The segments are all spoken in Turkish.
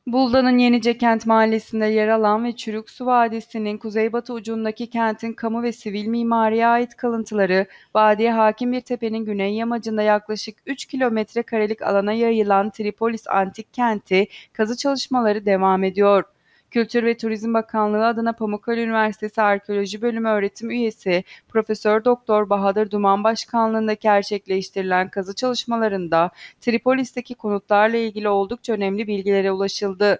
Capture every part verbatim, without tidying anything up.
Bulda'nın Yenicekent mahallesinde yer alan ve Çürük Su Vadisi'nin kuzeybatı ucundaki kentin kamu ve sivil mimariye ait kalıntıları, vadiye hakim bir tepenin güney yamacında yaklaşık üç kilometre karelik alana yayılan Tripolis Antik Kenti kazı çalışmaları devam ediyor. Kültür ve Turizm Bakanlığı adına Pamukkale Üniversitesi Arkeoloji Bölümü öğretim üyesi Profesör Doktor Bahadır Duman başkanlığında gerçekleştirilen kazı çalışmalarında Tripolis'teki konutlarla ilgili oldukça önemli bilgilere ulaşıldı.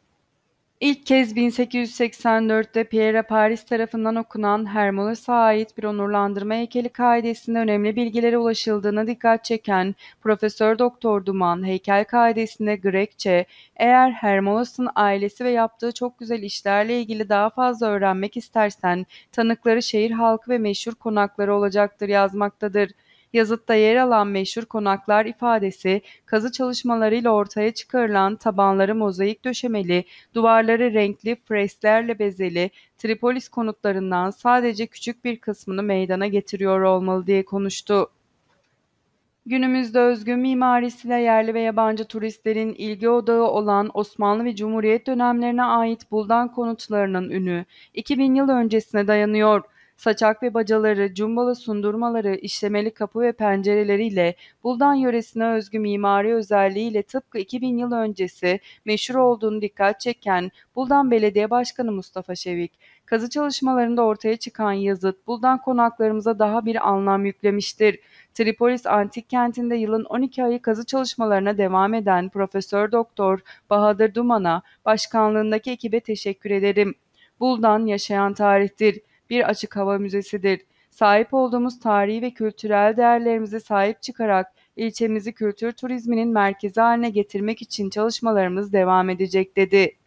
İlk kez bin sekiz yüz seksen dörtte Pierre Paris tarafından okunan Hermos'a ait bir onurlandırma heykeli kaidesinde önemli bilgilere ulaşıldığına dikkat çeken Profesör Doktor Duman, heykel kaidesinde Grekçe, "Eğer Hermos'un ailesi ve yaptığı çok güzel işlerle ilgili daha fazla öğrenmek istersen, tanıkları şehir halkı ve meşhur konakları olacaktır" yazmaktadır. Yazıtta yer alan meşhur konaklar ifadesi, kazı çalışmalarıyla ortaya çıkarılan tabanları mozaik döşemeli, duvarları renkli freslerle bezeli Tripolis konutlarından sadece küçük bir kısmını meydana getiriyor olmalı diye konuştu. Günümüzde özgün mimarisiyle yerli ve yabancı turistlerin ilgi odağı olan Osmanlı ve Cumhuriyet dönemlerine ait buldan konutlarının ünü iki bin yıl öncesine dayanıyor. Saçak ve bacaları, cumbalı sundurmaları, işlemeli kapı ve pencereleriyle buldan yöresine özgü mimari özelliğiyle tıpkı iki bin yıl öncesi meşhur olduğunu dikkat çeken Buldan Belediye Başkanı Mustafa Şevik, kazı çalışmalarında ortaya çıkan yazıt buldan konaklarımıza daha bir anlam yüklemiştir. Tripolis Antik Kenti'nde yılın on iki ayı kazı çalışmalarına devam eden Profesör Doktor Bahadır Duman'a başkanlığındaki ekibe teşekkür ederim. Buldan yaşayan tarihtir, bir açık hava müzesidir. Sahip olduğumuz tarihi ve kültürel değerlerimize sahip çıkarak ilçemizi kültür turizminin merkezi haline getirmek için çalışmalarımız devam edecek dedi.